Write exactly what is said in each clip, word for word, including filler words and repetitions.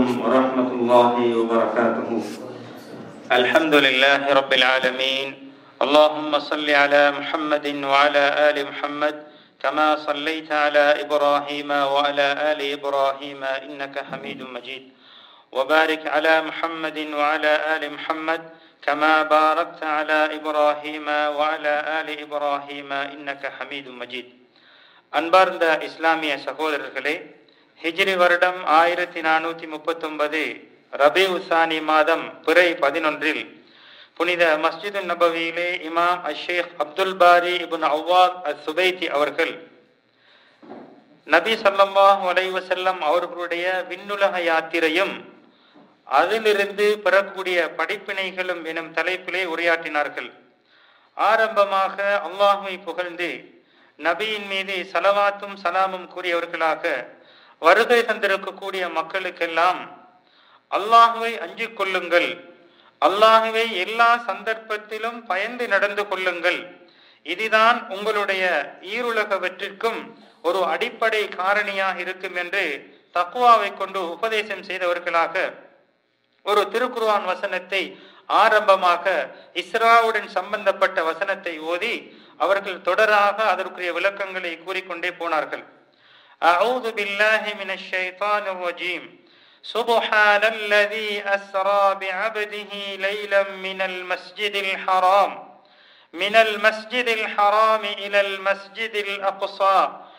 ورحمة الله وبركاته. الحمد لله رب العالمين. اللهم صل على محمد وعلى آل محمد كما صليت على إبراهيم وعلى آل إبراهيم إنك حميد مجيد. وبارك على محمد وعلى آل محمد كما باركت على إبراهيم وعلى آل إبراهيم إنك حميد مجيد. அன்பார்ந்த இஸ்லாமிய சகோதரர்களே, ஹிஜ்ரி வருடம் ஆயிரத்தி நானூற்றி முப்பத்தொன்பது ரபி உசானி மாதம் பிறை பதினொன்றில் புனித மஸ்ஜிது நபவியிலே இமாம் அஷேக் அப்துல் பாரி இப்னு அவ்வாத் அஸ்-சுபைத்தி அவர்கள் நபி ஸல்லல்லாஹு அலைஹி வஸல்லம் அவர்களுடைய விண்ணுலக யாத்திரையும் அதிலிருந்து பெறக்கூடிய படிப்பினைகளும் எனும் தலைப்பிலே உரையாற்றினார்கள். ஆரம்பமாக அல்லாஹ்வை புகழ்ந்து நபியின் மீது சலவாத்தும் சலாமும் கூறியவர்களாக வருகை தந்திருக்கக்கூடிய மக்களுக்கெல்லாம் அல்லாஹ்வை அஞ்சிக் கொள்ளுங்கள், அல்லாஹ்வை எல்லா சந்தர்ப்பத்திலும் பயந்து நடந்து கொள்ளுங்கள், இதுதான் உங்களுடைய ஈருலக வெற்றிக்கும் ஒரு அடிப்படை காரணியாக இருக்கும் என்று தக்வாவை கொண்டு உபதேசம் செய்தவர்களாக ஒரு திருக்குர்ஆன் வசனத்தை ஆரம்பமாக இஸ்ராவுடன் சம்பந்தப்பட்ட வசனத்தை ஓதி அவர்கள் தொடராக அதற்குரிய விளக்கங்களை கூறிக்கொண்டே போனார்கள். அஊது பில்லாஹி மினஷ் ஷைத்தானிர் ரஜீம். சுப்ஹானல்லதீ அஸ்ரா பிஅப்திஹி லைலம் மினல் மஸ்ஜிதில் ஹராம் மினல் மஸ்ஜிதில் ஹராம் இலல் மஸ்ஜிதில் அக்ஸா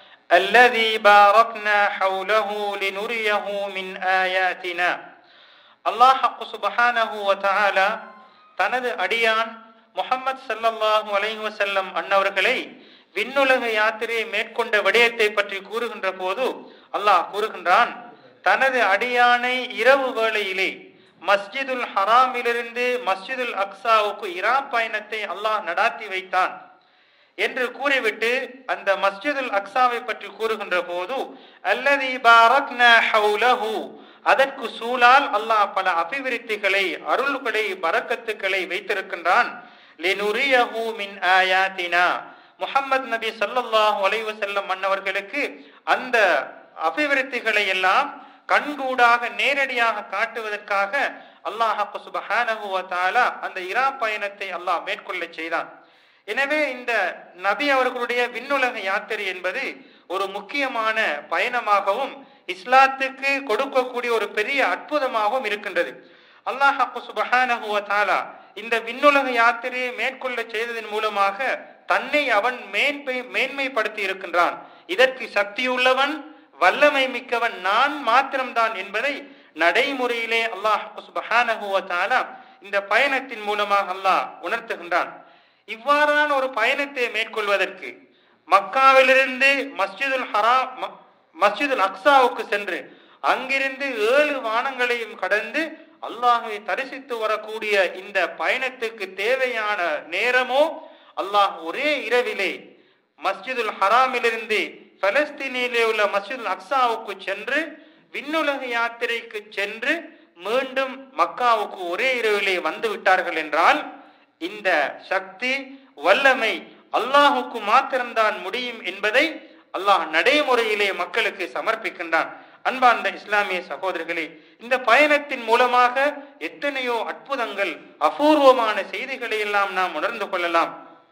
அல்லதீ பாரக்னா ஹவ்லஹு லினுரியஹு மின் ஆயாத்தினா. அல்லாஹ் சுப்ஹானஹு வ தஆலா தனது அடியான் முஹம்மது ஸல்லல்லாஹு அலைஹி வஸல்லம் அன்னவர்களை விண்ணுலக யாத்திரையை மேற்கொண்ட விடயத்தை பற்றி கூறுகின்ற போது அல்லாஹ் கூறுகின்றான், தனது அடியானை இரவு வேளையிலே மஸ்ஜிதுல் ஹராமிலிருந்து மஸ்ஜிதுல் அக்ஸாவுக்கு இரா பயணத்தை அல்லாஹ் நடாத்தி வைத்தான் என்று கூறிவிட்டு அந்த மஸ்ஜிதுல் அக்ஸாவை பற்றி கூறுகின்ற போது அல்லதீ பாரக்னா ஹவ்லஹு, அதற்கு சூழால் அல்லாஹ் பல அபிவிருத்திகளை அருள்களை பரக்கத்துக்களை வைத்திருக்கின்றான். லினுரியஹு மின் ஆயாத்தினா, முஹம்மது நபி ஸல்லல்லாஹு அலைஹி வஸல்லம் அன்னவர்களுக்கு அந்த அபிவிருத்திகளை எல்லாம் கண்கூடாக நேரடியாக காட்டுவதற்காக அல்லாஹ் சுப்ஹானஹு வ தஆலா அந்த இரா பயணத்தை அல்லாஹ் மேற்கொள்ள செய்தான். எனவே இந்த நபி அவர்களுடைய விண்ணுலக யாத்திரை என்பது ஒரு முக்கியமான பயணமாகவும் இஸ்லாத்துக்கு கொடுக்கக்கூடிய ஒரு பெரிய அற்புதமாகவும் இருக்கின்றது. அல்லாஹ் சுப்ஹானஹு வ தஆலா இந்த விண்ணுலக யாத்திரையை மேற்கொள்ள செய்ததன் மூலமாக தன்னை அவன் மேன்மை மேன்மைப்படுத்தி இருக்கின்றான். இதற்கு சக்தியுள்ளவன் வல்லமை மிக்கவன் நான் மாத்திரம்தான் என்பதை நடைமுறையிலே அல்லாஹ் சுப்ஹானஹு வ தஆலா இந்த பயணத்தின் மூலமாக அல்லாஹ் உணர்த்துகின்றான். இவ்வாறான ஒரு பயணத்தை மேற்கொள்வதற்கு மக்காவிலிருந்து மஸ்ஜிதுல் ஹராம் மஸ்ஜிதுல் அக்ஸாவுக்கு சென்று அங்கிருந்து ஏழு வானங்களையும் கடந்து அல்லாஹ்வை தரிசித்து வரக்கூடிய இந்த பயணத்துக்கு தேவையான நேரமோ அல்லாஹ் ஒரே இரவிலே மஸ்ஜிதுல் ஹராமிலிருந்து பலஸ்தீனிலே உள்ள மஸ்ஜிதுல் அக்ஸாவுக்கு சென்று விண்ணுலக யாத்திரைக்கு சென்று மீண்டும் மக்காவுக்கு ஒரே இரவிலே வந்து விட்டார்கள் என்றால் இந்த சக்தி வல்லமை அல்லாஹுக்கு மாத்திரம்தான் முடியும் என்பதை அல்லாஹ் நடைமுறையிலே மக்களுக்கு சமர்ப்பிக்கின்றான். அன்பார்ந்த இஸ்லாமிய சகோதரர்களே, இந்த பயணத்தின் மூலமாக எத்தனையோ அற்புதங்கள் அபூர்வமான செய்திகளை எல்லாம் நாம் உணர்ந்து கொள்ளலாம்.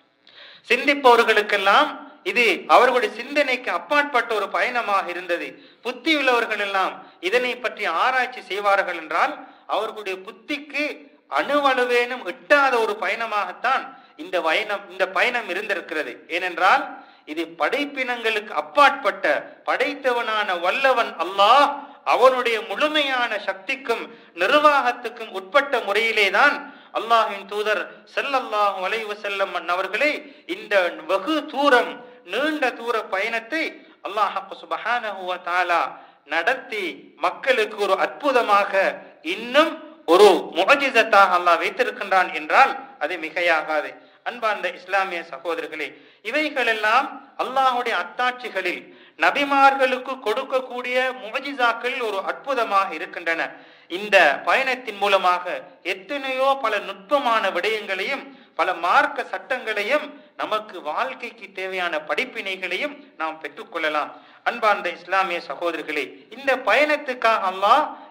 சிந்திப்பவர்களுக்கெல்லாம் இது அவர்களுடைய சிந்தனைக்கு அப்பாற்பட்ட ஒரு பயணமாக இருந்தது. புத்தி உள்ளவர்கள் எல்லாம் இதனை பற்றி ஆராய்ச்சி செய்வார்கள் என்றால் அவர்களுடைய புத்திக்கு அணுவளவேனும் எட்டாத ஒரு பயணமாகத்தான் இந்த பயணம் இந்த பயணம் இருந்திருக்கிறது. ஏனென்றால் இது படைப்பினங்களுக்கு அப்பாற்பட்ட படைத்தவனான வல்லவன் அல்லாஹ் அவனுடைய முழுமையான சக்திக்கும் நிர்வாகத்துக்கும் உட்பட்ட முறையிலேதான் அல்லாஹ்வின் தூதர் ஸல்லல்லாஹு அலைஹி வஸல்லம் அவர்களே இந்த வெகு தூரம் நீண்ட தூர பயணத்தை அல்லாஹ் சுப்ஹானஹு வ தஆலா நடத்தி மக்களுக்கு ஒரு அற்புதமாக இன்னும் ஒரு முஅஜிஸத்தாக அல்லாஹ் வைத்திருக்கின்றான் என்றால் அது மிகையாகாது. அன்பார்ந்த இஸ்லாமிய சகோதரர்களே, இவைகளெல்லாம் அல்லாஹுடைய அத்தாட்சிகளில் நபிமார்களுக்கு கொடுக்கக்கூடிய முஅஜிஸாக்களில் ஒரு அற்புதமாக இருக்கின்றன. இந்த பயணத்தின் மூலமாக எத்தனையோ பல நுட்பமான விடயங்களையும் பல மார்க்க சட்டங்களையும் நமக்கு வாழ்க்கைக்கு தேவையான படிப்பினைகளையும் நாம் பெற்றுக்கொள்ளலாம். அன்பார்ந்த இஸ்லாமிய சகோதரர்களே, இந்த பயணத்துக்காக அல்லாஹ்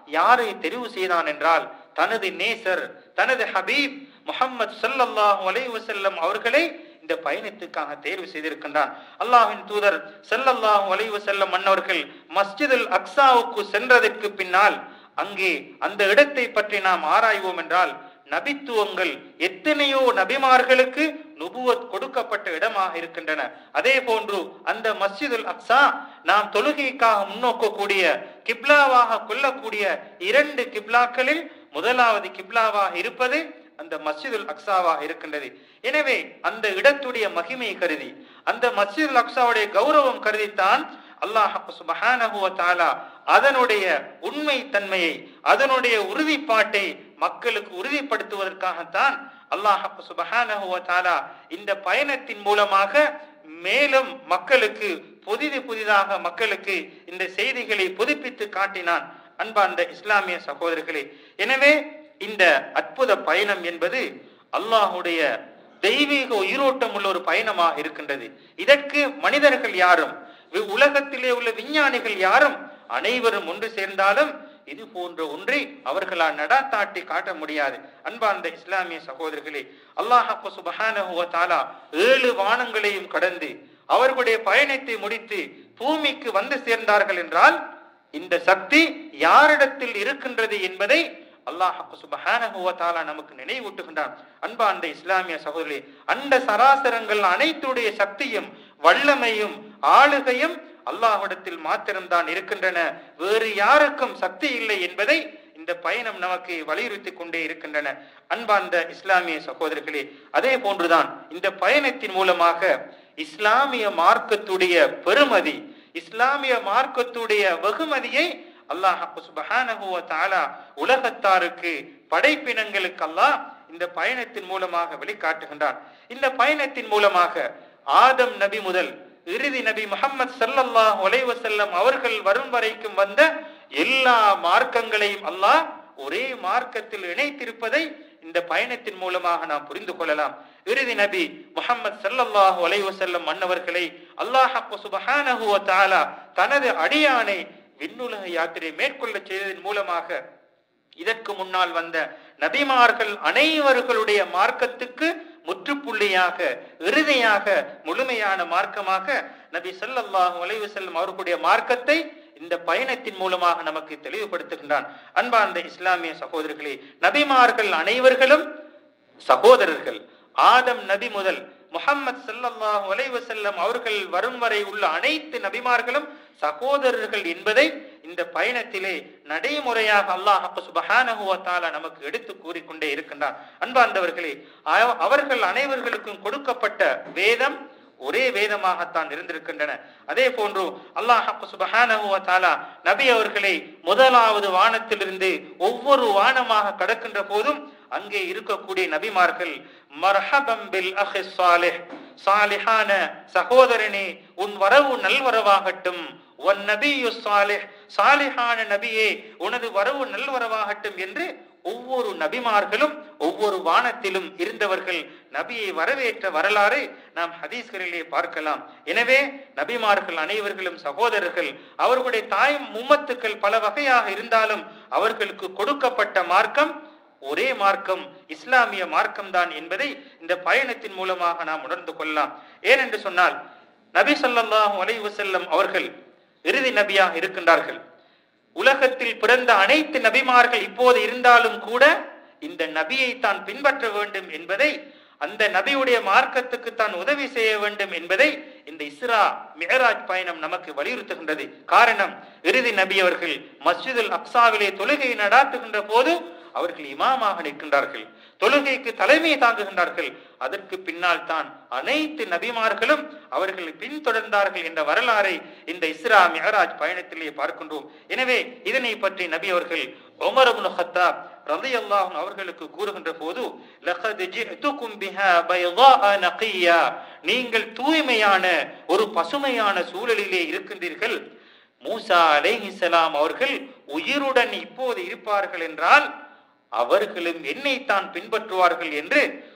யாரை தெரிவு செய்தான் என்றால் தனது நேசர் தனது ஹபீப் முஹம்மது ஸல்லல்லாஹு அலைஹி வஸல்லம் அவர்களை இந்த பயணத்துக்காக தேர்வு செய்திருக்கின்றான். அல்லாஹ்வின் தூதர் ஸல்லல்லாஹு அலைஹி வஸல்லம் அன்னவர்கள் மஸ்ஜிதுல் அக்ஸாவுக்கு சென்றதற்கு பின்னால் அங்கே அந்த இடத்தை பற்றி நாம் ஆராய்வோம் என்றால் நபித்துவங்கள் எத்தனையோ நபிமார்களுக்கு நுபுவத் கொடுக்கப்பட்ட இடமாக இருக்கின்றன. அதே போன்று அந்த மஸ்ஜிதுல் அக்ஸா நாம் தொழுகைக்காக முன்னோக்கக்கூடிய கிப்லாவாக கொள்ளக்கூடிய இரண்டு கிப்லாக்களில் முதலாவது கிப்லாவாக இருப்பது அந்த மஸ்ஜிதுல் அக்ஸாவாக இருக்கின்றது. எனவே அந்த இடத்துடைய மகிமை கருதி அந்த மஸ்ஜிதுல் அக்ஸாவுடைய கௌரவம் கருதித்தான் அல்லாஹ் சுப்ஹானஹு வ தஆலா அதனுடைய உண்மை தன்மையை அதனுடைய உறுதிப்பாட்டை மக்களுக்கு உறுதிப்படுத்துவதற்காகத்தான் அல்லாஹ் சுப்ஹானஹு வ தஆலா இந்த பயணத்தின் மூலமாக மேலும் மக்களுக்கு புதிது புதிதாக மக்களுக்கு இந்த செய்திகளை புதுப்பித்து காட்டினான். அன்பார்ந்த இஸ்லாமிய சகோதரர்களே, எனவே இந்த அற்புத பயணம் என்பது அல்லாஹுடைய தெய்வீக உயிரோட்டம் உள்ள ஒரு பயணமாக இருக்கின்றது. இதற்கு மனிதர்கள் யாரும் உலகத்திலே உள்ள விஞ்ஞானிகள் யாரும் அனைவரும் ஒன்று சேர்ந்தாலும் இது போன்ற ஒன்றை அவர்களால் நடாத்தாட்டி காட்ட முடியாது. அன்பார்ந்த இஸ்லாமிய சகோதரர்களே, அல்லாஹ் சுப்ஹானஹு வ தஆலா ஏழு வானங்களையும் கடந்து அவர்களுடைய பயணத்தை முடித்து பூமிக்கு வந்து சேர்ந்தார்கள் என்றால் இந்த சக்தி யாரிடத்தில் இருக்கின்றது என்பதை அல்லாஹ் சுப்ஹானஹு வ தஆலா நமக்கு நினைவூட்டுகின்றான். அன்பார்ந்த இஸ்லாமிய சகோதரர்களே, அண்ட சராசரங்கள் அனைத்துடைய சக்தியும் வல்லமையும் ஆளுகையும் அல்லாஹ்விடத்தில் மாத்திரம்தான் இருக்கின்றன. வேறு யாருக்கும் சக்தி இல்லை என்பதை இந்த பயணம் நமக்கு வலியுறுத்தி கொண்டே இருக்கின்றன. அன்பார்ந்த இஸ்லாமிய சகோதரர்களே, அதே போன்றுதான் இந்த பயணத்தின் மூலமாக இஸ்லாமிய மார்க்கத்துடைய பெருமதி இஸ்லாமிய மார்க்கத்துடைய வெகுமதியை அல்லாஹ் சுப்ஹானஹு வ தஆலா உலகத்தாருக்கு படைப்பினங்களுக்கு அல்லாஹ் இந்த பயணத்தின் மூலமாக வெளிக்காட்டுகின்றான். இந்த பயணத்தின் மூலமாக ஆதம் நபி முதல் இறுதி நபி முஹம்மது ஸல்லல்லாஹு அலைஹி வஸல்லம் அவர்கள் வரும் வரைக்கும் வந்த எல்லா மார்க்கங்களையும் அல்லாஹ் ஒரே மார்க்கத்தில் இணைத்திருப்பதை இந்த பயணத்தின் மூலமாக நாம் புரிந்து கொள்ளலாம். இறுதி நபி முஹம்மது ஸல்லல்லாஹு அலைஹி வஸல்லம் அன்னவர்களை அல்லாஹ் சுப்ஹானஹு வ தஆலா தனது அடியானை விண்ணுலக யாத்திரை மேற்கொள்ள செய்ததன் மூலமாக இதற்கு முன்னால் வந்த நபிமார்கள் அனைவர்களுடைய மார்க்கத்துக்கு முற்றுப்புள்ளியாக இறுதியாக முழுமையான மார்க்கமாக நபி ஸல்லல்லாஹு அலைஹி வஸல்லம் அவர்களுடைய மார்க்கத்தை இந்த பயணத்தின் மூலமாக நமக்கு தெளிவுபடுத்துகின்றான். அன்பார்ந்த இஸ்லாமிய சகோதரர்களே, நபிமார்கள் அனைவர்களும் சகோதரர்கள். ஆதம் நபி முதல் முஹம்மது ஸல்லல்லாஹு அலைஹி வஸல்லம் அவர்கள் வரும் வரை உள்ள அனைத்து நபிமார்களும் சகோதரர்கள் என்பதை இந்த பயணத்திலே நடைமுறையாக அல்லாஹ் சுப்ஹானஹு வ தஆலா நமக்கு எடுத்து கூறிக்கொண்டே இருக்கின்றான். அன்பார்ந்தவர்களே, அவர்கள் அனைவர்களுக்கும் கொடுக்கப்பட்ட வேதம் ஒரே வேதமாகத்தான் இருந்திருக்கின்றன. அதே போன்று அல்லாஹ் சுப்ஹானஹு வ தஆலா நபி அவர்களை முதலாவது வானத்திலிருந்து ஒவ்வொரு வானமாக கடக்கின்ற போதும் அங்கே இருக்கக்கூடிய நபிமார்கள் மர்ஹபம் பில் அஹி ஸாலிஹ், சாலிஹான சகோதரனே உன் வரவு நல்வரவாகட்டும், வன் நபியு ஸாலிஹ், சாலிஹான நபியே உனது வரவு நல்வரவாகட்டும் என்று ஒவ்வொரு நபிமார்களும் ஒவ்வொரு வானத்திலும் இருந்தவர்கள் நபியை வரவேற்ற வரலாறு நாம் ஹதீஸ்களிலே பார்க்கலாம். எனவே நபிமார்கள் அனைவர்களும் சகோதரர்கள். அவர்களுடைய தாய் உம்மத்துக்கள் பல வகையாக இருந்தாலும் அவர்களுக்கு கொடுக்கப்பட்ட மார்க்கம் ஒரே மார்க்கம், இஸ்லாமிய மார்க்கம் தான் என்பதை இந்த பயணத்தின் மூலமாக நாம் உணர்ந்து கொள்ளலாம். ஏனென்று சொன்னால் நபி ஸல்லல்லாஹு அலைஹி வஸல்லம் அவர்கள் இறுதி நபியாக இருக்கின்றார்கள். உலகத்தில் பிறந்த அனைத்து நபிமார்கள் இப்போது இருந்தாலும் கூட இந்த நபியை தான் பின்பற்ற வேண்டும் என்பதை, அந்த நபியுடைய மார்க்கத்துக்கு தான் உதவி செய்ய வேண்டும் என்பதை இந்த இஸ்ரா மிஅராஜ் பயணம் நமக்கு வலியுறுத்துகின்றது. காரணம், இறுதி நபி அவர்கள் மஸ்ஜிதுல் அக்ஸாவிலே தொழுகை நடாத்துகின்ற போது அவர்கள் இமாமாக நிற்கின்றார்கள், தொழுகைக்கு தலைமை தாங்குகின்றார்கள். அதற்கு பின்னால் தான் அனைத்து நபிமார்களும் அவர்கள் பின்தொடர்ந்தார்கள் என்ற வரலாறை இந்த இஸ்ரா மிஅராஜ் பயணத்திலே பார்க்கின்றோம். எனவே இதனை பற்றி நபி அவர்கள் உமர் இப்னு கத்தாப் ரலியல்லாஹு அன்ஹு அவர்களுக்கு கூறுகின்ற போது, லகத் ஜிஅதுகும் பிஹா பைதாக நகியா, நீங்கள் தூய்மையான ஒரு பசுமையான சூழலிலே இருக்கின்றீர்கள். மூசா அலைஹிஸ்ஸலாம் அவர்கள் உயிருடன் இப்போது இருப்பார்கள் என்றால் அவர்களும் என்னைத்தான் பின்பற்றுவார்கள் என்று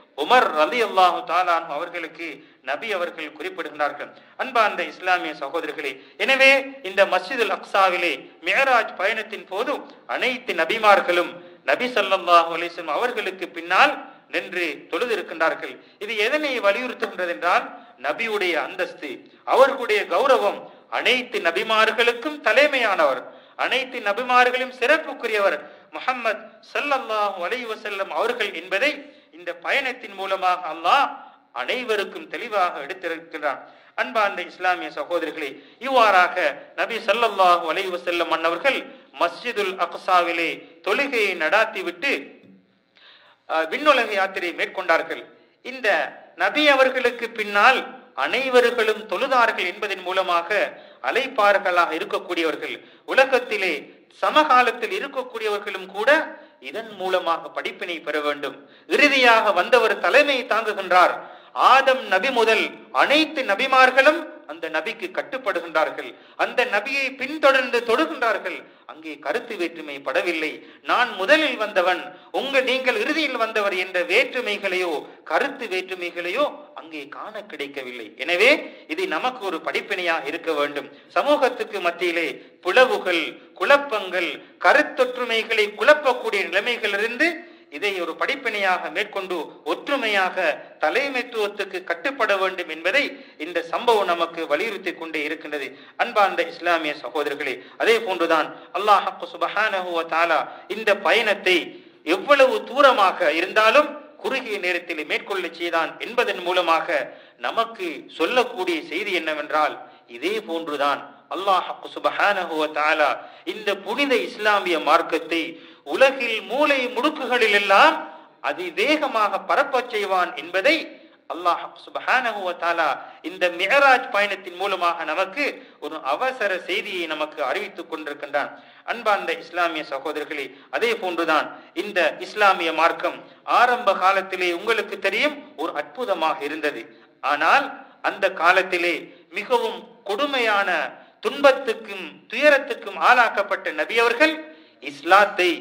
உமர் ரலியல்லாஹு தஆலா அன்ஹு அவர்களுக்கு நபி அவர்கள் குறிப்பிடுகிறார்கள். அன்பார்ந்த இஸ்லாமிய சகோதரர்களே, எனவே இந்த மஸ்ஜிதுல் அக்ஸாவிலே மிஅராஜ் பயணத்தின் போது அனைத்து நபிமார்களும் நபி ஸல்லல்லாஹு அலைஹி வஸல்லம் அவர்களுக்கு பின்னால் நின்று தொழுது இருக்கின்றார்கள். இது எதனை வலியுறுத்துகின்றது என்றால், நபியுடைய அந்தஸ்து, அவர்களுடைய கௌரவம், அனைத்து நபிமார்களுக்கும் தலைமையானவர், அனைத்து நபிமார்களும் சிறப்புக்குரியவர் முஹம்மது ஸல்லல்லாஹு அலைஹி வஸல்லம் அவர்கள் என்பதை இந்த பயணத்தின் மூலமாக அல்லாஹ் அனைவருக்கும் தெளிவாக எடுத்திருக்கிறார். அன்பார்ந்த இஸ்லாமிய சகோதரர்களே, இவ்வாறாக நபி ஸல்லல்லாஹு அலைஹி வஸல்லம் அன்னவர்கள் மஸ்ஜிதுல் அக்ஸாவிலே தொழுகையை நடாத்திவிட்டு விண்ணுலக யாத்திரை மேற்கொண்டார்கள். இந்த நபி அவர்களுக்கு பின்னால் அனைவர்களும் தொழுதார்கள் என்பதன் மூலமாக அலைப்பார்களாக இருக்கக்கூடியவர்கள், உலகத்திலே சமகாலத்தில் இருக்கக்கூடியவர்களும் கூட இதன் மூலமாக படிப்பினை பெற வேண்டும். இறுதியாக வந்தவர் தலைமை தாங்குகின்றார். ஆதம் நபி முதல் அனைத்து நபிமார்களும் அந்த நபிக்கு கட்டுப்படுகின்றார்கள், அந்த நபியை பின்தொடர்ந்து தொடுகின்றார்கள். அங்கே கருத்து வேற்றுமை படவில்லை. நான் முதலில் வந்தவன், உங்கள் நீங்கள் இறுதியில் வந்தவர் என்ற வேற்றுமைகளையோ கருத்து வேற்றுமைகளையோ அங்கே காண கிடைக்கவில்லை. எனவே இது நமக்கு ஒரு படிப்பினையாக இருக்க வேண்டும். சமூகத்துக்கு மத்தியிலே பிளவுகள், குழப்பங்கள், கருத்தொற்றுமைகளை குழப்பக்கூடிய நிலைமைகளிலிருந்து இதை ஒரு படிப்பினையாக மேற்கொண்டு ஒற்றுமையாக தலைமைத்துவத்துக்கு கட்டுப்பட வேண்டும் என்பதை இந்த சம்பவம் நமக்கு வலியுறுத்தி கொண்டே இருக்கின்றது. அன்பார்ந்த இஸ்லாமிய சகோதரர்களே, அதே போன்றுதான் அல்லாஹ் சுப்ஹானஹு வ தஆலா இந்த பயணத்தை எவ்வளவு தூரமாக இருந்தாலும் குறுகிய நேரத்தில் மேற்கொள்ள செய்தான் என்பதன் மூலமாக நமக்கு சொல்லக்கூடிய செய்தி என்னவென்றால், இதே போன்றுதான் அல்லாஹ் சுப்ஹானஹு வ தஆலா இந்த புனித இஸ்லாமிய மார்க்கத்தை உலகில் மூலை முடுக்குகளில் எல்லாம் அதிவேகமாக பரப்பச் செய்வான் என்பதை அல்லாஹ் சுப்ஹானஹு வ தஆலா இந்த மிஅராஜ் பயணத்தின் மூலமாக நமக்கு ஒரு அவசர செய்தியை நமக்கு அறிவித்துக் கொண்டிருக்கின்றான். அன்பார்ந்த இஸ்லாமிய சகோதரர்களே, அதே போன்றுதான் இந்த இஸ்லாமிய மார்க்கம் ஆரம்ப காலத்திலே உங்களுக்கு தெரியும் ஒரு அற்புதமாக இருந்தது. ஆனால் அந்த காலத்திலே மிகவும் கொடுமையான துன்பத்துக்கும் துயரத்துக்கும் ஆளாக்கப்பட்ட நபி அவர்கள் இஸ்லாத்தை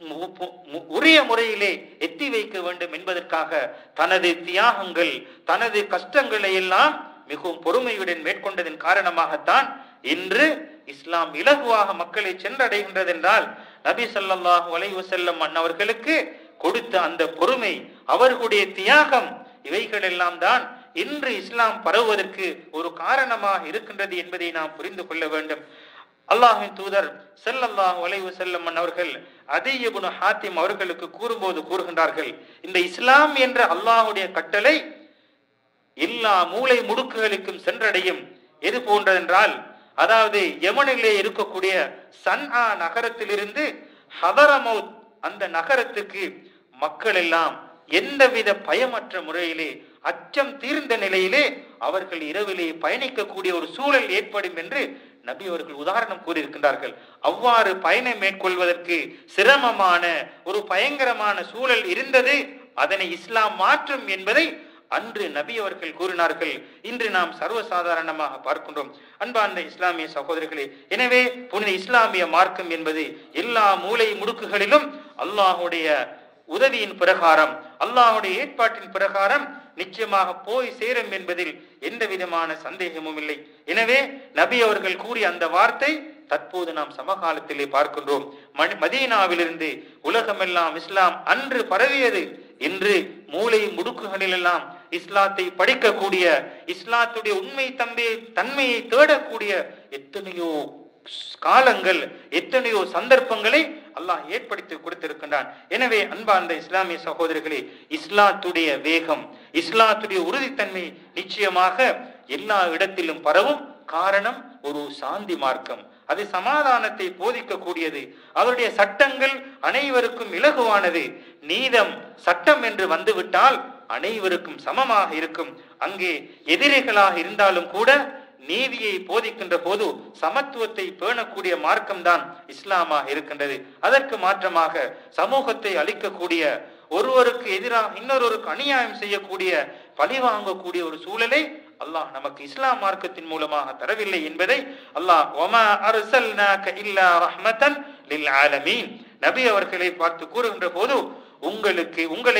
உரிய முறையிலே எத்தி வைக்க வேண்டும் என்பதற்காக தனது தியாகங்கள், தனது கஷ்டங்களை எல்லாம் மிகவும் பொறுமையுடன் மேற்கொண்டதன் காரணமாகத்தான் இன்று இஸ்லாம் இலகுவாக மக்களை சென்றடைகின்றது என்றால் நபி ஸல்லல்லாஹு அலைஹி வஸல்லம் அன்னவர்களுக்கு கொடுத்த அந்த பொறுமை, அவர்களுடைய தியாகம், இவைகள் எல்லாம் தான் இன்று இஸ்லாம் பரவுவதற்கு ஒரு காரணமாக இருக்கின்றது என்பதை நாம் புரிந்து கொள்ள வேண்டும். அல்லாஹ்வின் தூதர் ஸல்லல்லாஹு அலைஹி வஸல்லம் அவர்கள் அதீ இப்னு ஹாத்திம் அவர்களுக்கு கூறும்போது கூறுகின்றார்கள், இந்த இஸ்லாம் என்ற அல்லாஹ்வுடைய கட்டளை எல்லா மூலை முடுக்குகளுக்கும் சென்றடையும். எது போன்றதென்றால், அதாவது யமனிலே இருக்கக்கூடிய சன்ஆ நகரத்திலிருந்து ஹதரமௌத் அந்த நகரத்துக்கு மக்கள் எல்லாம் எந்தவித பயமற்ற முறையிலே, அச்சம் தீர்ந்த நிலையிலே அவர்கள் இரவிலே பயணிக்கக்கூடிய ஒரு சூழல் ஏற்படும் என்று நபி அவர்கள் உதாரணம் கூறியிருக்கின்றார்கள். அவ்வாறு பயணம் மேற்கொள்வதற்கு சிரமமான ஒரு பயங்கரமான சூழல் இருந்தது. அதனை இஸ்லாம் மாற்றும் என்பதை அன்று நபி அவர்கள் கூறினார்கள். இன்று நாம் சர்வசாதாரணமாக பார்க்கின்றோம். அன்பார்ந்த இஸ்லாமிய சகோதரர்களே, எனவே புனித இஸ்லாமிய மார்க்கம் என்பது எல்லா மூலை முடுக்குகளிலும் அல்லாஹுடைய உதவியின் பிரகாரம், அல்லாஹுடைய ஏற்பாட்டின் பிரகாரம் நிச்சயமாக போய் சேரும் என்பதில் எந்த விதமான சந்தேகமும் இல்லை. எனவே நபி அவர்கள் கூறிய அந்த வார்த்தை தற்போது நாம் சமகாலத்திலே பார்க்கின்றோம். மதீனாவிலிருந்து உலகமெல்லாம் இஸ்லாம் அன்று பரவியது. இன்று மூலை முடுக்குகளிலெல்லாம் இஸ்லாத்தை படிக்கக்கூடிய, இஸ்லாத்துடைய உண்மை தம்பி தன்மையை தேடக்கூடிய எத்தனையோ காலங்கள், எத்தனையோ சந்தர்ப்பங்களை அல்லாஹ் ஏற்படுத்தி கொடுத்திருக்கின்றான். எனவே அன்பார்ந்த இஸ்லாமிய சகோதரர்களே, இஸ்லாத்துடைய வேகம், இஸ்லாத்துடைய உறுதித்தன்மை நிச்சயமாக எல்லா இடத்திலும் பரவும். காரணம், ஒரு சாந்தி மார்க்கம், அது சமாதானத்தை போதிக்கக்கூடியது. அவருடைய சட்டங்கள் அனைவருக்கும் இலகுவானது. நீதம் சட்டம் என்று வந்துவிட்டால் அனைவருக்கும் சமமாக இருக்கும். அங்கே எதிரிகளாக இருந்தாலும் கூட நீதியை போதிக்கின்ற போது சமத்துவத்தை பேணக்கூடிய மார்க்கம்தான் இஸ்லாமாக இருக்கின்றது. அதற்கு மாற்றமாக சமூகத்தை அழிக்கக்கூடிய, ஒருவருக்கு எதிராக இன்னொருவருக்கு அநியாயம் செய்யக்கூடிய, பழி வாங்கக்கூடிய ஒரு சூழலை அல்லாஹ் நமக்கு இஸ்லாம் மார்க்கத்தின் மூலமாக தரவில்லை என்பதை அல்லாஹ் வமா அர்ஸல்னாக இல்லா ரஹ்மத்தன் லில் ஆலமீன் நபி அவர்களை பார்த்து கூறுகின்ற போது, உங்களுக்கு உங்களை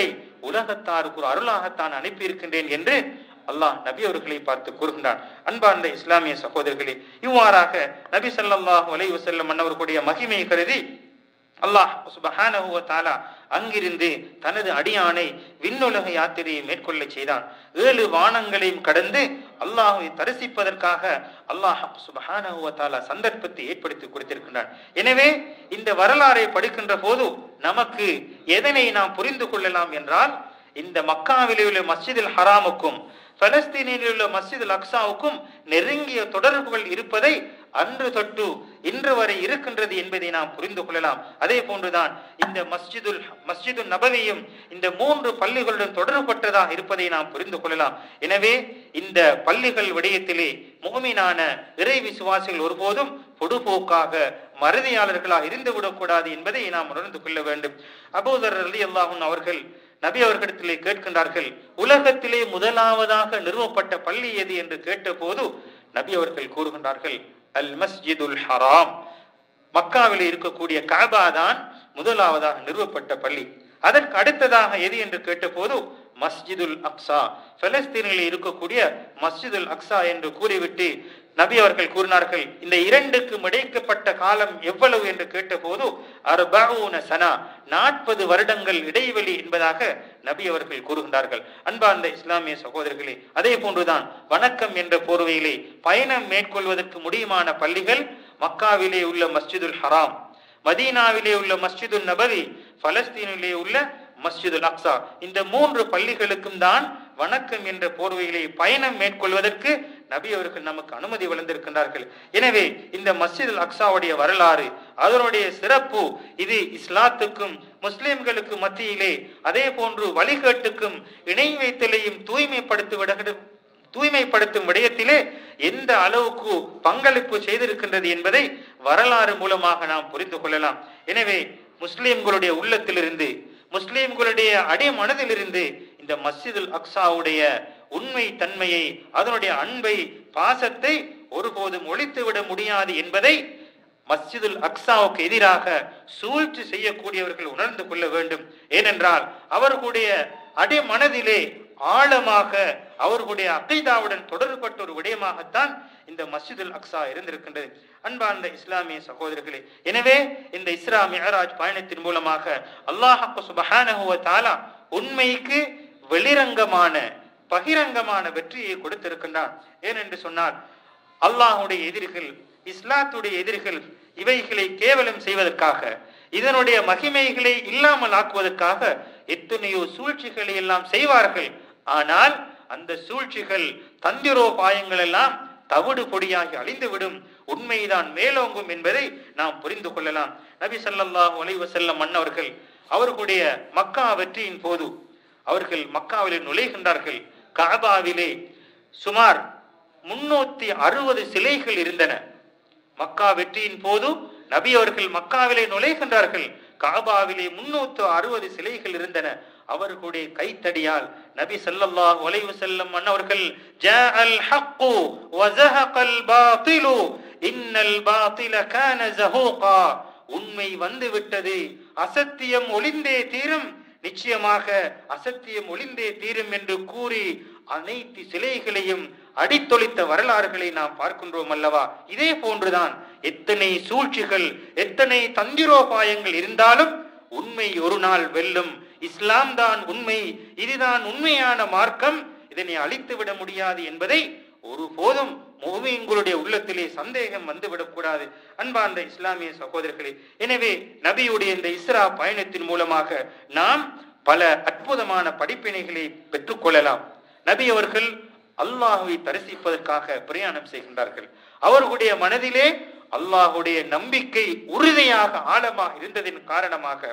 உலகத்தாருக்கு ஒரு அருளாகத்தான் அனுப்பி இருக்கின்றேன் என்று அல்லாஹ் நபி அவர்களை பார்த்து கூறுகின்றான். அன்பார்ந்த இஸ்லாமிய சகோதரர்களே, இவ்வாறாக நபி ஸல்லல்லாஹு அலைஹி வஸல்லம் அன்னவர்களுடைய மகிமையை கருதி அல்லாஹ் சுப்ஹானஹு வ தஆலா அங்கிருந்து தனது அடியானை விண்ணுலக யாத்திரையை மேற்கொள்ள செய்தான். ஏழு வானங்களையும் கடந்து அல்லாஹ்வை தரிசிப்பதற்காக அல்லாஹ் சுப்ஹானஹு வ தஆலா சந்தர்ப்பத்தை ஏற்படுத்தி கொடுத்திருக்கின்றான். எனவே இந்த வரலாறை படிக்கின்ற போது நமக்கு எதனை நாம் புரிந்து கொள்ளலாம் என்றால், இந்த மக்காவிலே உள்ள மஸ்ஜிதுல் ஹராமுக்கும் பலஸ்தீனில் உள்ள மஸ்ஜிதுல் அக்ஸாவுக்கும் நெருங்கிய தொடர்புகள் இருப்பதை அன்று தொட்டு இன்று வரை இருக்கின்றது என்பதை நாம் புரிந்து கொள்ளலாம். அதே போன்றுதான் இந்த மஸ்ஜிதுல் மஸ்ஜிதுல் நபவியும் இந்த மூன்று பள்ளிகளுடன் தொடர்பட்டதாக இருப்பதை நாம் புரிந்து கொள்ளலாம். எனவே இந்த பள்ளிகள் விடயத்திலே முஃமினான இறை விசுவாசிகள் ஒருபோதும் பொடுபோக்காக மறதியாளர்களாக இருந்துவிடக்கூடாது என்பதை நாம் உணர்ந்து கொள்ள வேண்டும். அபூதர் ரலியல்லாஹு அன்ஹு அவர்கள் நபி அவர்களிடத்திலே கேட்கின்றார்கள், உலகத்திலே முதலாவதாக நிறுவப்பட்ட பள்ளி எது என்று கேட்ட போது நபி அவர்கள் கூறுகின்றார்கள், அல் மஸ்ஜிதுல் ஹராம், மக்காவிலே இருக்கக்கூடிய கஅபா தான் முதலாவதாக நிறுவப்பட்ட பள்ளி. அதற்கு அடுத்ததாக எது என்று கேட்டபோது மஸ்ஜிதுல் அக்ஸா, பலஸ்தீனில் இருக்கக்கூடிய மஸ்ஜிதுல் அக்ஸா என்று கூறிவிட்டு நபி அவர்கள் கூறினார்கள், இந்த இரண்டுக்கும் இடைக்கப்பட்ட காலம் எவ்வளவு என்று கேட்டபோது அர்பஊன சனா, நாற்பது வருடங்கள் இடைவெளி என்பதாக நபி அவர்கள் கூறுகின்றார்கள். அன்பார்ந்த இஸ்லாமிய சகோதரர்களே, அதே போன்றுதான் வணக்கம் என்ற போர்வையிலே பயணம் மேற்கொள்வதற்கு முடியுமான பள்ளிகள் மக்காவிலே உள்ள மஸ்ஜிதுல் ஹராம், மதீனாவிலே உள்ள மஸ்ஜிதுல் நபவி, பலஸ்தீனிலே உள்ள மஸ்ஜிதுல் அக்ஸா. இந்த மூன்று பள்ளிகளுக்கும் தான் வணக்கம் என்ற போர்வையிலே பயணம் மேற்கொள்வதற்கு நபி அவர்கள் நமக்கு அனுமதி வழங்கியிருக்கின்றார்கள். எனவே இந்த மஸ்ஜிதுல் அக்ஸாவுடைய வரலாறு, அதனுடைய சிறப்பு, இது இஸ்லாத்துக்கும் முஸ்லிம்களுக்கு மத்தியிலே அதே போன்று வழிகேட்டுக்கும் இணை வைத்தலையும் தூய்மைப்படுத்தி தூய்மைப்படுத்தும் விடயத்திலே எந்த அளவுக்கு பங்களிப்பு செய்திருக்கின்றது என்பதை வரலாறு மூலமாக நாம் புரிந்து கொள்ளலாம். எனவே முஸ்லிம்களுடைய உள்ளத்திலிருந்து, முஸ்லிம்களுடைய அடி மனதிலிருந்து இந்த மஸ்ஜிதுல் அக்ஸாவுடைய உண்மை தன்மையை, அதனுடைய அன்பை, பாசத்தை ஒருபோதும் ஒழித்துவிட முடியாது என்பதை மஸ்ஜிதுல் அக்ஸாவுக்கு எதிராக சூழ்ச்சி செய்யக்கூடியவர்கள் உணர்ந்து கொள்ள வேண்டும். ஏனென்றால் அவர்களுடைய அடி மனதிலே ஆழமாக அவர்களுடைய அகீதாவுடன் தொடர்பட்ட ஒரு விடயமாகத்தான் இந்த மஸ்ஜிதுல் அக்ஸா இருந்திருக்கின்றது. அன்பார்ந்த இஸ்லாமிய சகோதரர்களே, எனவே இந்த இஸ்ரா மிஅராஜ் பயணத்தின் மூலமாக அல்லாஹ் சுப்ஹானஹு வ தஆலா உண்மைக்கு வெளிரங்கமான பகிரங்கமான வெற்றியை கொடுத்திருக்கின்றான். ஏனென்று சொன்னால், அல்லாஹுடைய எதிரிகள், இஸ்லாத்துடைய எதிரிகள் இவைகளை கேவலம் செய்வதற்காக, இதனுடைய மகிமைகளை இல்லாமல் ஆக்குவதற்காக எத்தனையோ சூழ்ச்சிகளை எல்லாம் செய்வார்கள். ஆனால் அந்த சூழ்ச்சிகள், தந்திரோபாயங்கள் எல்லாம் தவிடு பொடியாகி அழிந்துவிடும், உண்மைதான் மேலோங்கும் என்பதை நாம் புரிந்து கொள்ளலாம். நபி ஸல்லல்லாஹு அலைஹி வஸல்லம் மன்னவர்கள் அவர்களுடைய மக்கா வெற்றியின் போது அவர்கள் மக்காவிலே நுழைகின்றார்கள். கஅபாவிலே சுமார் முன்னூத்தி அறுபது சிலைகள் இருந்தன. மக்கா வெற்றியின் போது நபி அவர்கள் மக்காவிலே நுழைகின்றார்கள். கஅபாவிலே முன்னூத்தி அறுபது சிலைகள் இருந்தன. அவர்களுடைய கைத்தடியால் நபி ஸல்லல்லாஹு அலைஹி வஸல்லம் அன்னவர்கள் ஜாஅல் ஹக்கு வ ஸஹகல் பாத்திலு இன்னல் பாத்தில கான ஸஹூகா, உண்மை வந்து விட்டது, அசத்தியம் ஒளிந்தே தீரும், நிச்சயமாக அசத்தியம் ஒளிந்தே தீரும் என்று கூறி அனைத்து சிலைகளையும் அடித்தொழித்த வரலாறுகளை நாம் பார்க்கின்றோம் அல்லவா? இதே போன்றுதான் எத்தனை சூழ்ச்சிகள், எத்தனை தந்திரோபாயங்கள் இருந்தாலும் உண்மை ஒரு நாள் வெல்லும். இஸ்லாம் தான் உண்மை, இதுதான் உண்மையான மார்க்கம், இதனை அழித்து விட முடியாது என்பதை ஒருபோதும் முஃமின்களுடைய உள்ளத்திலே சந்தேகம் வந்துவிடக்கூடாது. அன்பார்ந்த இஸ்லாமிய சகோதரர்களே, எனவே நபியுடைய இந்த இஸ்ரா பயணத்தின் மூலமாக நாம் பல அற்புதமான படிப்பினைகளை பெற்றுக்கொள்ளலாம். நபி அவர்கள் அல்லாஹுவை தரிசிப்பதற்காக பிரயாணம் செய்கின்றார்கள். அவர்களுடைய மனதிலே அல்லாஹுடைய நம்பிக்கை உறுதியாக ஆழமாக இருந்ததின் காரணமாக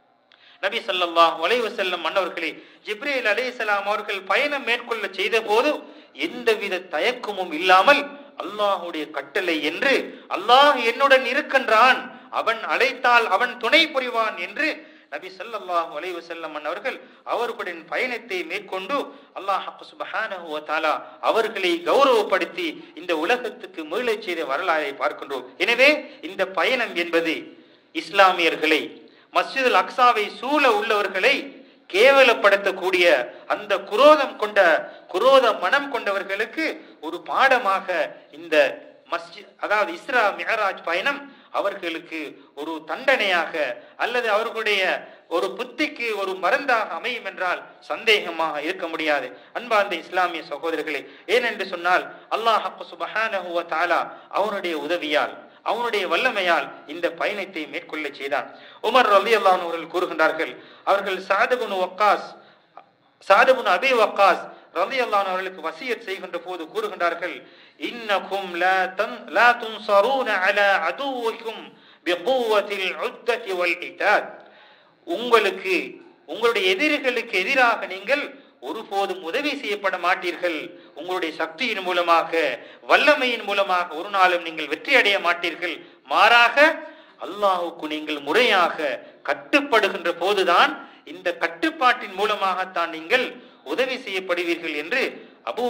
நபி ஸல்லல்லாஹு அலைஹி வஸல்லம் மன்னவர்களே ஜிப்ரீல் அலைஹிஸ்ஸலாம் அவர்கள் பயணம் மேற்கொள்ள செய்த போது எந்தவித தயக்கமும் இல்லாமல் அல்லாஹுடைய கட்டளை என்று, அல்லாஹ் என்னுடன் இருக்கின்றான், அவன் அழைத்தால் அவன் துணை புரிவான் என்று நபி ஸல்லல்லாஹு அலைஹி வஸல்லம் அவர்கள் அவர்களுடைய பயணத்தை மேற்கொண்டு அல்லாஹ் சுப்ஹானஹு வ தஆலா அவர்களை கௌரவப்படுத்தி இந்த உலகத்துக்கு மீளச் செய்த வரலாறை பார்க்கின்றோம். எனவே இந்த பயணம் என்பது இஸ்லாமியர்களை, மஸ்ஜிதுல் அக்ஸாவை சூழ உள்ளவர்களை கேவலப்படுத்தக்கூடிய அந்த குரோதம் கொண்ட குரோத மனம் கொண்டவர்களுக்கு ஒரு பாடமாக இந்த மஸ்ஜித், அதாவது இஸ்ரா மிஅராஜ் பயணம் அவர்களுக்கு ஒரு தண்டனையாக அல்லது அவர்களுடைய ஒரு புத்திக்கு ஒரு மருந்தாக அமையும் என்றால் சந்தேகமாக இருக்க முடியாது. அன்பார்ந்த இஸ்லாமிய சகோதரர்களே, ஏனென்று சொன்னால் அல்லாஹ் சுப்ஹானஹு வ தஆலா அவனுடைய உதவியால் அவனுடைய வல்லமையால் இந்த பயணத்தை மேற்கொள்ள செய்தான். உமர் ரலியல்லாஹு அன்ஹு அவர்கள் கூறுகின்றார்கள், அவர்கள் சஅத் இப்னு வக்காஸ் சஅத் இப்னு அபி வக்காஸ் ரலியல்லாஹு அன்ஹு அவர்களுக்கு வசியத் செய்கின்ற போது கூறுகின்றார்கள், இன்னகும் லா தன் லா துன்சரூன அலா அதுவிக்கும் பிகுவத்தில் உத்ததி வல் இதாத். உங்களுக்கு உங்களுடைய எதிரிகளுக்கு எதிராக நீங்கள் ஒருபோதும் உதவி செய்யப்பட மாட்டீர்கள். உங்களுடைய சக்தியின் மூலமாக வல்லமையின் மூலமாக ஒரு நாளும் நீங்கள் வெற்றி அடைய மாட்டீர்கள். மாறாக அல்லாஹ்வுக்கு நீங்கள் முறையாக கட்டுப்படுகின்ற போதுதான் இந்த கட்டுப்பாட்டின் மூலமாகத்தான் நீங்கள் உதவி செய்யப்படுவீர்கள் என்று அபூ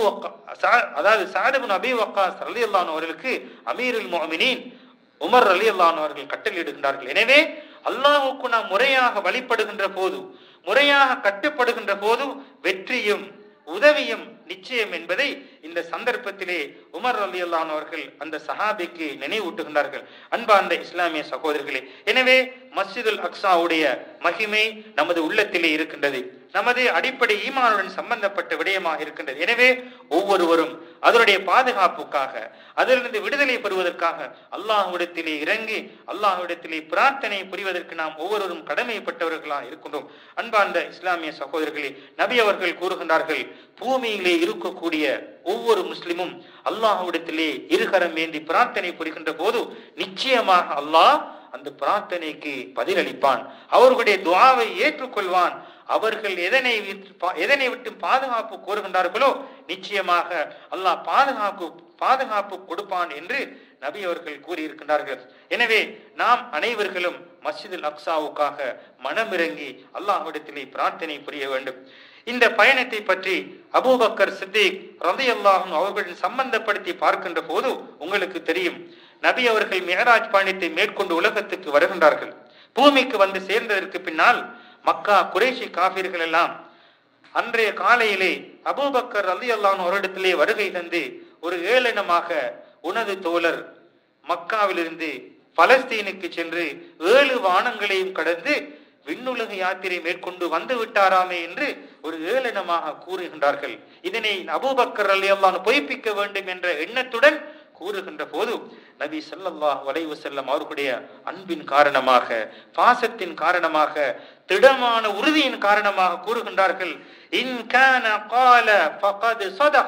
அதாவது சஅத் இப்னு அபீ வக்காஸ் ரலியல்லாஹு அன்ஹு அவர்களுக்கு அமீருல் முஃமினீன் உமர் ரலியல்லாஹு அன்ஹு அவர்கள் கட்டளையிடுகின்றார்கள். எனவே அல்லாஹ்வுக்கு நாம் முறையாக வழிபடுகின்ற போது, முறையாக கட்டுப்படுகின்ற போது வெற்றியும் உதவியும் நிச்சயம் என்பதை இந்த சந்தர்ப்பத்திலே உமர் ரலியல்லாஹு அன்ஹு அவர்கள் அந்த சஹாபிக்கு நினைவூட்டுகின்றார்கள். அன்பார்ந்த இஸ்லாமிய சகோதரர்களே, எனவே மஸ்ஜிதுல் அக்ஸாவுடைய மகிமை நமது உள்ளத்திலே இருக்கின்றது. நமது அடிப்படை ஈமானுடன் சம்பந்தப்பட்ட விடயமாக இருக்கின்றது. எனவே ஒவ்வொருவரும் அதனுடைய பாதுகாப்புக்காக, அதிலிருந்து விடுதலை பெறுவதற்காக அல்லாஹ்விடத்திலே இறங்கி அல்லாஹ்விடத்திலே பிரார்த்தனை புரிவதற்கு நாம் ஒவ்வொருவரும் கடமைப்பட்டவர்களாக இருக்கின்றோம். அன்பார்ந்த இஸ்லாமிய சகோதரர்களே, நபி அவர்கள் கூறுகின்றார்கள், பூமியிலே இருக்கக்கூடிய ஒவ்வொரு முஸ்லிமும் அல்லாஹ்விடத்திலே இருகரம் ஏந்தி பிரார்த்தனை புரிகின்ற போது நிச்சயமாக அல்லாஹ் அந்த பிரார்த்தனைக்கு பதிலளிப்பான், அவர்களுடைய துஆவை ஏற்றுக்கொள்வான். அவர்கள் எதனை எதனை விட்டு பாதுகாப்பு கோருகின்றார்களோ நிச்சயமாக அல்லாஹ் பாதுகாப்பு பாதுகாப்பு கொடுப்பான் என்று நபி அவர்கள் கூறியிருக்கின்றார்கள். எனவே நாம் அனைவர்களும் மஸ்ஜிதுல் அக்ஸாவுக்காக மனமிறங்கி அல்லாஹ்விடத்திலே பிரார்த்தனை புரிய வேண்டும். இந்த பயணத்தை பற்றி அபூபக்கர் சித்திக் ரலியல்லாஹு அன்ஹு அவர்களுடன் சம்பந்தப்படுத்தி பார்க்கின்ற போது உங்களுக்கு தெரியும், நபி அவர்கள் மிஅராஜ் பயணத்தை மேற்கொண்டு உலகத்துக்கு வருகின்றார்கள். பூமிக்கு வந்து சேர்ந்ததற்கு பின்னால் மக்கா குறைஷி காபிர்கள் எல்லாம் அன்றைய காலையிலே அபூபக்கர் ரலியல்லாஹு அன்ஹு அவரிடத்திலே வருகை தந்து ஒரு ஏளனமாக, உனது தோழர் மக்காவிலிருந்து பலஸ்தீனுக்கு சென்று ஏழு வானங்களையும் கடந்து விண்ணுலக யாத்திரை மேற்கொண்டு வந்து விட்டாராமே என்று ஒரு ஏளனமாக கூறுகின்றார்கள். இதனை அபூபக்கர் ரலியல்லாஹு அன்ஹு பொய்ப்பிக்க வேண்டும் என்ற எண்ணத்துடன் கூறுகின்ற போது நபி ஸல்லல்லாஹு அலைஹி வஸல்லம் அவர்களுடைய அன்பின் காரணமாக, பாசத்தின் காரணமாக, திடமான உறுதியின் காரணமாக கூறுகின்றார்கள், இன் கான قال فقد صدق.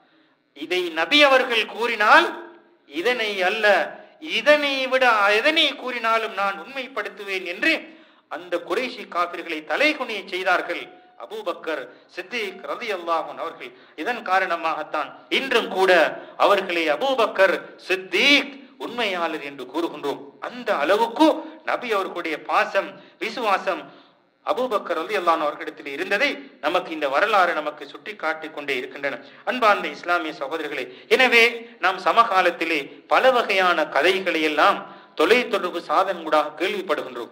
இதை நபி அவர்கள் கூறினால் இதனை அல்ல, இதனை விட எதனை கூறினாலும் நான் உண்மைப்படுத்துவேன் என்று அந்த குறைஷி காபிர்களை தலைகுனிய செய்தார்கள் அபூபக்கர் சித்திக் ரலியல்லாஹு அன்ஹு அவர்கள். இதன் காரணமாகத்தான் இன்றும் கூட அவர்களை அபூபக்கர் சித்திக் உண்மையாளர் என்று கூறுகின்றோம். அந்த அளவுக்கு நபி அவர்களுடைய பாசம், விசுவாசம் அபூபக்கர் ரலியல்லாஹு அன்ஹு அவர்களிடத்தில் இருந்ததை நமக்கு இந்த வரலாறு நமக்கு சுட்டி காட்டிக் கொண்டே இருக்கின்றன. அன்பார்ந்த இஸ்லாமிய சகோதரர்களே, எனவே நாம் சமகாலத்திலே பல வகையான கதைகளை எல்லாம் தொலை தொடர்பு சாதனங்கூடாக கேள்விப்படுகின்றோம்.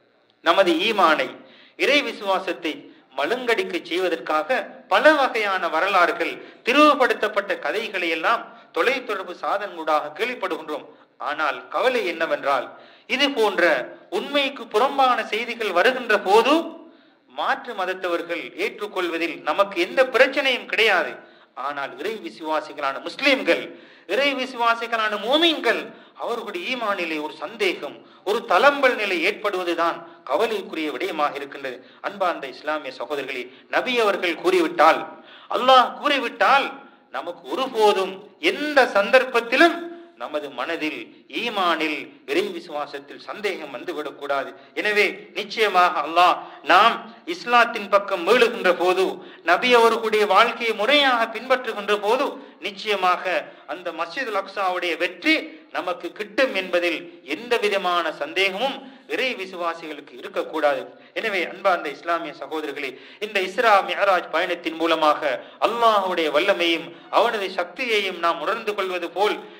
நமது ஈமானை, இறை விசுவாசத்தை மழுங்கடிக்க செய்வதற்காக பல வகையான வரலாறுகள், திருவுபடுத்தப்பட்ட கதைகளை எல்லாம் தொலை தொடர்பு சாதனங்கூடாக கேள்விப்படுகின்றோம். ஆனால் கவலை என்னவென்றால், இது போன்ற உண்மைக்கு புறம்பான செய்திகள் வருகின்ற போது மாற்று மதத்தவர்கள் ஏற்றுக்கொள்வதில் நமக்கு எந்த பிரச்சனையும் கிடையாது. ஆனால் இறை விசுவாசிகளான முஸ்லிம்கள், இறை விசுவாசிகளான மூமின்கள், அவர்களுடைய ஈமானிலே ஒரு சந்தேகம், ஒரு தளம்பல் நிலை ஏற்படுவதுதான் கவலைக்குரிய விடயமாக இருக்கின்றது. அன்பார்ந்த இஸ்லாமிய சகோதரர்களே, நபி அவர்கள் கூறிவிட்டால், அல்லாஹ் கூறிவிட்டால் நமக்கு ஒருபோதும் எந்த சந்தர்ப்பத்திலும் நமது மனதில், ஈமானில், இறை விசுவாசத்தில் சந்தேகம் வந்துவிடக்கூடாது. எனவே நிச்சயமாக அல்லாஹ் நாம் இஸ்லாத்தின் பக்கம் மீளுகின்ற போது, நபி அவர்களுடைய வாழ்க்கையை முறையாக பின்பற்றுகின்ற போது நிச்சயமாக அந்த மஸ்ஜிதுல் அக்ஸாவுடைய வெற்றி நமக்கு கிட்டும் என்பதில் எந்த விதமான சந்தேகமும் இறை விசுவாசிகளுக்கு இருக்கக்கூடாது. எனவே அன்பார்ந்த இஸ்லாமிய சகோதரர்களே, இந்த இஸ்ரா மிஅராஜ் பயணத்தின் மூலமாக அல்லாஹ்வுடைய வல்லமையும் அவனது சக்தியையும் நாம் உணர்ந்து கொள்வது போல்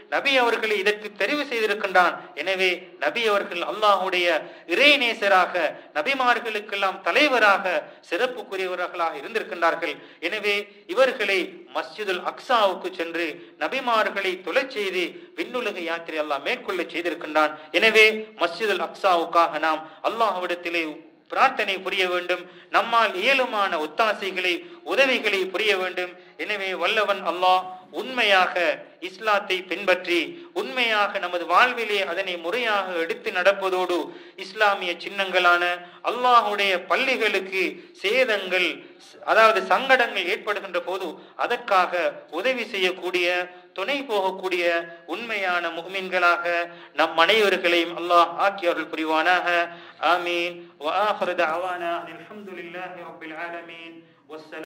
நபி அவர்களை இதற்கு தெரிவு செய்திருக்கின்றான். எனவே நபி அவர்கள் அல்லாஹுடைய இறைநேசராக, நபிமார்களுக்கெல்லாம் தலைவராக, சிறப்புக்குரியவர்களாக இருந்திருக்கின்றார்கள். எனவே இவர்களை மஸ்ஜிதுல் அக்ஸாவுக்கு சென்று நபிமார்களை தொழச் செய்து விண்ணுலக யாத்திரை அல்லாஹ் மேற்கொள்ள செய்திருக்கின்றான். எனவே மஸ்ஜிதுல் அக்ஸாவுக்காக நாம் அல்லாஹ்விடத்திலே பிரார்த்தனை புரிய வேண்டும். நம்மால் இயலுமான ஒத்தாசைகளை, உதவிகளை புரிய வேண்டும். எனவே வல்லவன் அல்லாஹ் உண்மையாக இஸ்லாத்தை பின்பற்றி உண்மையாக நமது வாழ்விலே அதனை முறையாக எடுத்து நடப்பதோடு இஸ்லாமிய சின்னங்களான அல்லாஹுடைய பள்ளிகளுக்கு சேதங்கள், அதாவது சங்கடங்கள் ஏற்படுகின்ற போது அதற்காக உதவி செய்யக்கூடிய, துணை போகக்கூடிய உண்மையான முஃமின்களாக நம் அனைவர்களையும் அல்லாஹ் ஆக்கி அருள் புரிவானாக. ஆமீன். வ ஆகிரு தஅவானா அல்ஹம்துலில்லாஹி ரப்பில் ஆலமீன்.